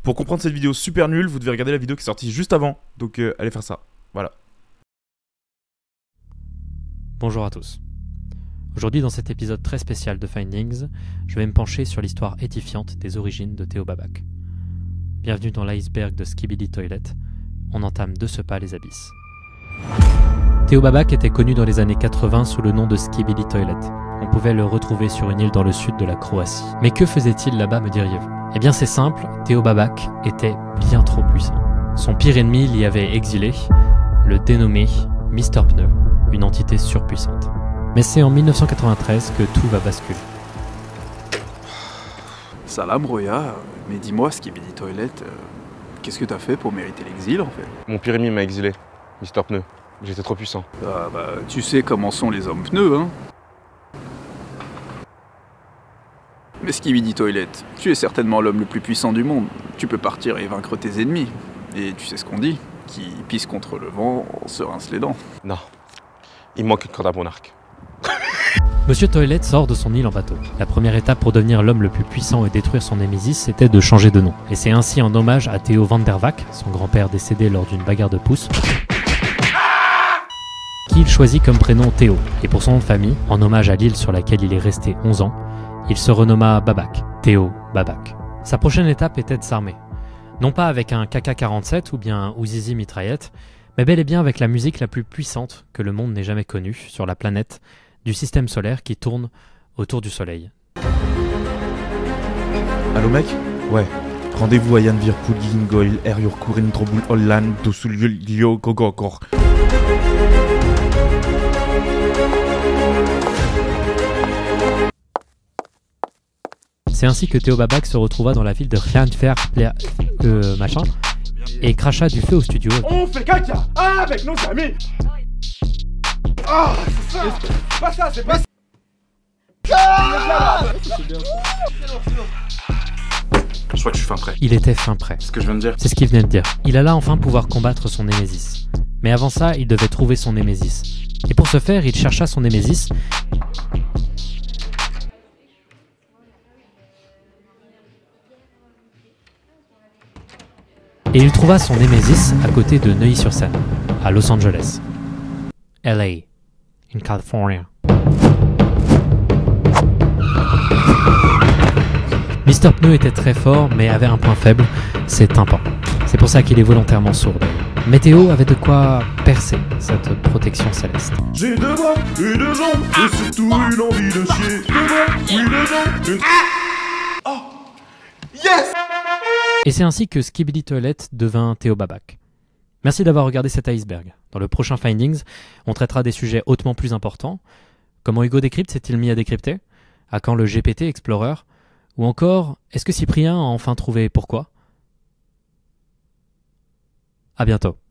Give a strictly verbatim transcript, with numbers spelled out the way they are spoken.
Pour comprendre cette vidéo super nulle, vous devez regarder la vidéo qui est sortie juste avant. Donc euh, allez faire ça. Voilà. Bonjour à tous. Aujourd'hui, dans cet épisode très spécial de Findings, je vais me pencher sur l'histoire édifiante des origines de Theo Babac. Bienvenue dans l'iceberg de Skibidi Toilet. On entame de ce pas les abysses. Theo Babac était connu dans les années quatre-vingts sous le nom de Skibidi Toilet. On pouvait le retrouver sur une île dans le sud de la Croatie. Mais que faisait-il là-bas, me diriez-vous? Eh bien c'est simple, Theo Babac était bien trop puissant. Son pire ennemi l'y avait exilé, le dénommé Mister Pneu, une entité surpuissante. Mais c'est en mille neuf cent quatre-vingt-treize que tout va basculer. Salam Roya, mais dis-moi Skibidi Toilet, euh, qu'est-ce que t'as fait pour mériter l'exil en fait? Mon pire ennemi m'a exilé, Mister Pneu. J'étais trop puissant. Ah bah tu sais comment sont les hommes pneus, hein. Mais Skibidi Toilet, tu es certainement l'homme le plus puissant du monde. Tu peux partir et vaincre tes ennemis. Et tu sais ce qu'on dit, qui pisse contre le vent se rince les dents. Non, il manque une corde à mon arc. Monsieur Toilet sort de son île en bateau. La première étape pour devenir l'homme le plus puissant et détruire son némésis, c'était de changer de nom. Et c'est ainsi en hommage à Theo van der Wack, son grand-père décédé lors d'une bagarre de pouces, qu'il choisit comme prénom Theo. Et pour son nom de famille, en hommage à l'île sur laquelle il est resté onze ans, il se renomma Babac, Theo Babac. Sa prochaine étape était de s'armer. Non pas avec un K K quarante-sept ou bien un Uzizi mitraillette, mais bel et bien avec la musique la plus puissante que le monde n'ait jamais connue sur la planète du système solaire qui tourne autour du soleil. Allô mec? Ouais. Rendez-vous à Jan Virpool Gingoil, Erjur Kurin Trobul Holland, Dosulio Gogokor. C'est ainsi que Theo Babac se retrouva dans la ville de Rheinfeldt, euh, machin, et cracha du feu au studio. On fait caca avec nos amis. Ah, c'est ça. Pas ça, c'est pas ça. Ah, Je crois que je suis fin prêt. Il était fin prêt. C'est ce que je viens de dire. C'est ce qu'il venait de dire. Il alla enfin pouvoir combattre son némésis. Mais avant ça, il devait trouver son némésis. Et pour ce faire, il chercha son némésis. Et il trouva son némésis à côté de Neuilly-sur-Seine, à Los Angeles. L A, in California. Mister Pneu était très fort, mais avait un point faible, ses tympans. C'est pour ça qu'il est volontairement sourd. Mais Theo avait de quoi percer cette protection céleste. J'ai deux bras et deux jambes, et surtout une envie de chier. Deux bras, oui, deux jambes, une... Oh yes. Et c'est ainsi que Skibidi Toilet devint Theo Babac. Merci d'avoir regardé cet iceberg. Dans le prochain Findings, on traitera des sujets hautement plus importants. Comment Hugo Décrypte s'est-il mis à décrypter? À quand le G P T Explorer? Ou encore, est-ce que Cyprien a enfin trouvé pourquoi? À bientôt.